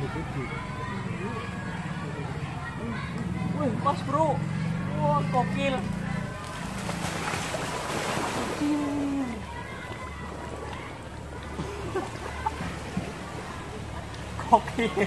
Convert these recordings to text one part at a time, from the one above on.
Wih, pas bro. Wah, gokil. Gokil.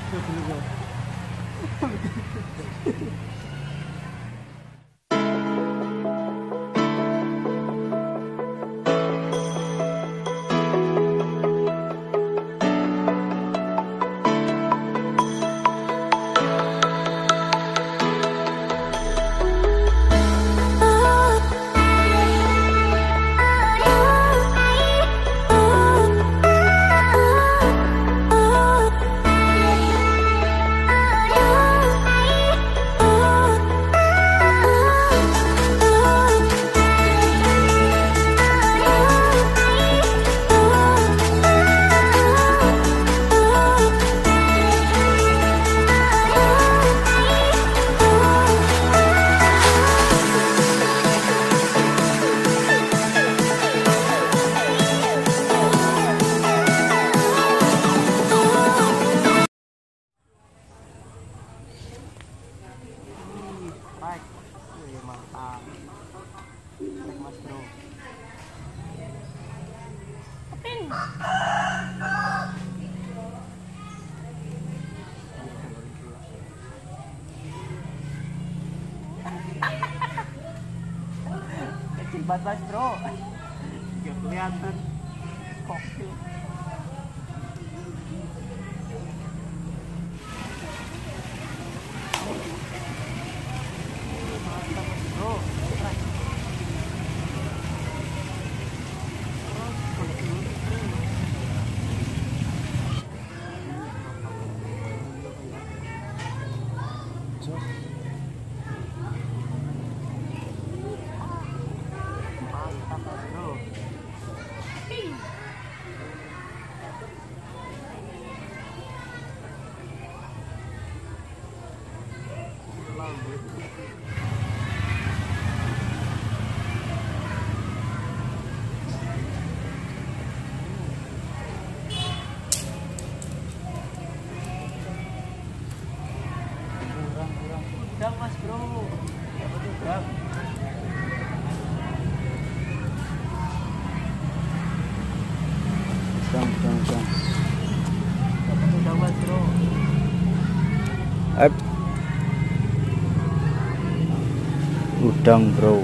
Baik, mantap. Baik, Mas Bro. Keping. Kecil banget, Mas Bro. Gak kelihatan. Gokil. Udang, Mas Bro. Dapat udang. Udang. Dapat udang, Mas Bro. Udang, Bro.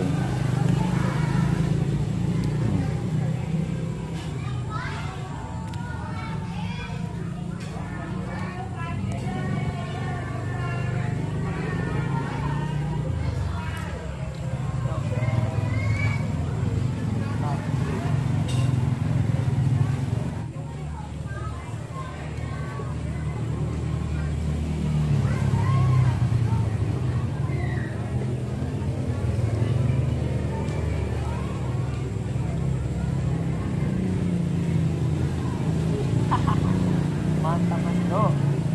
Mantap, Mas Bro.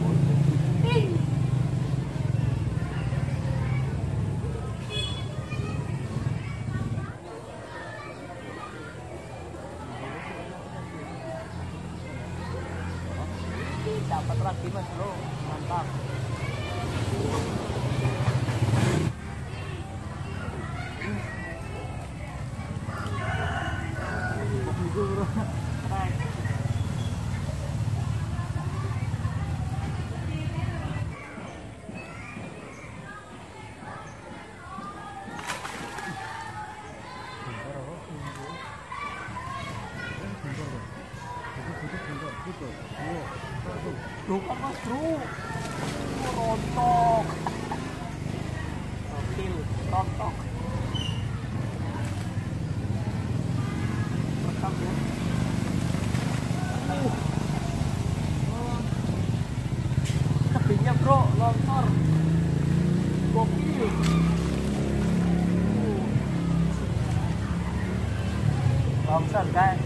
Dapat lagi, Mas Bro. Mantap. Bukan, Mas Bro. Rontok. Gokil, rontok. Rekam ya. Kebinnya, Bro, longsor. Gokil. Longsor, guys.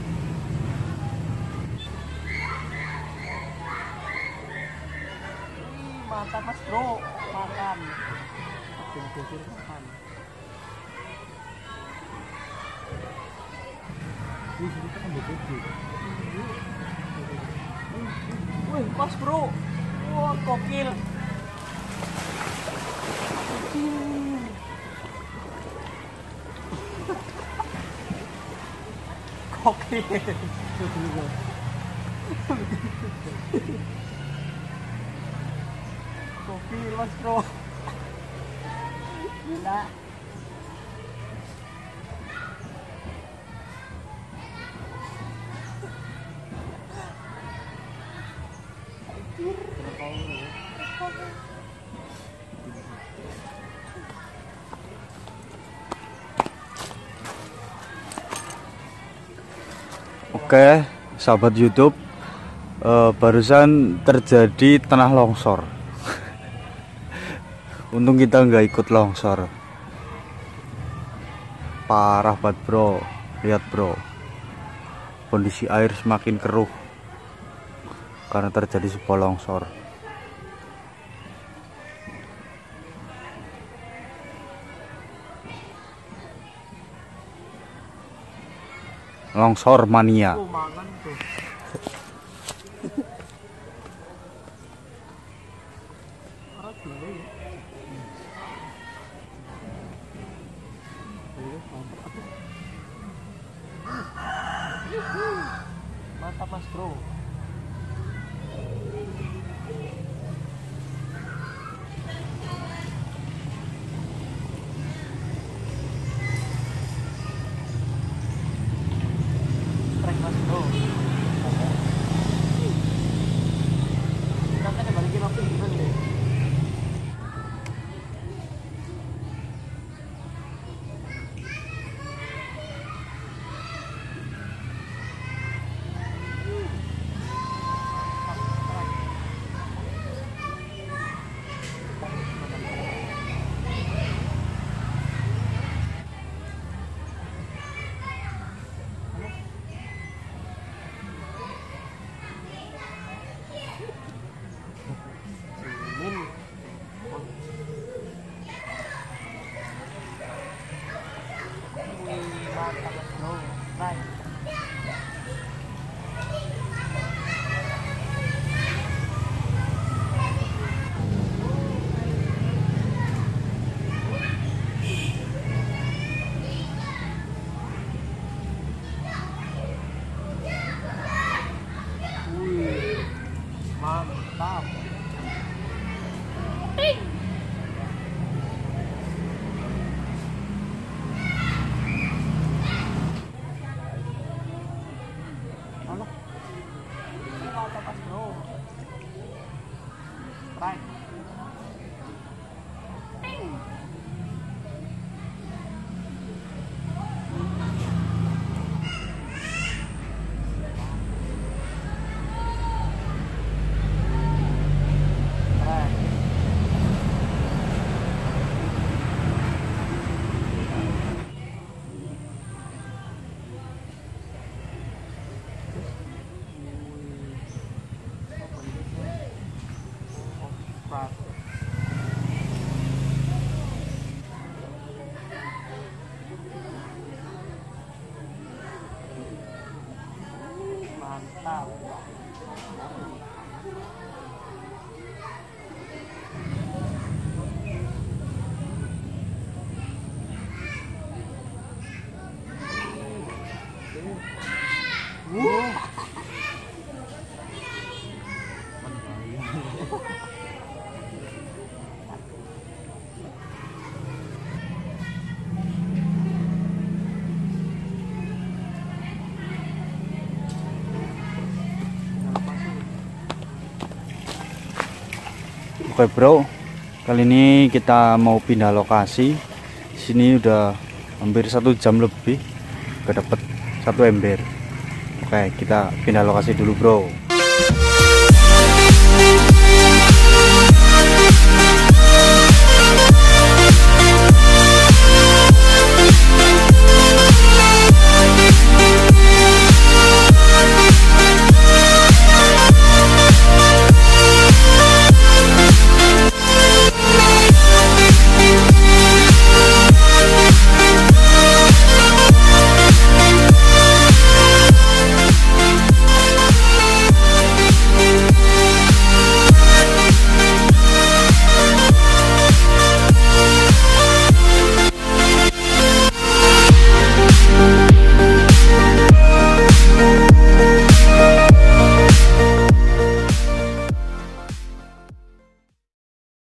Mantap, Mas Bro, makan. Kusir makan. Wih, Mas bro. Wah, gokil. Gokil. Gokil mas bro. Gila. Oke, sahabat YouTube, barusan terjadi tanah longsor. Untung kita nggak ikut longsor. Parah banget bro, lihat bro, kondisi air semakin keruh karena terjadi sebuah longsor. Longsor mania. Mangan tuh. Mantap mas bro. Strike mas bro. Nanti ada balikin waktu gimana deh. Mantap mas bro. Right. Mantap. Alah. Ini mantap mas bro. Right. Mantap. Oke bro, kali ini kita mau pindah lokasi. Sini udah hampir 1 jam lebih gak dapet 1 ember. Oke, kita pindah lokasi dulu bro.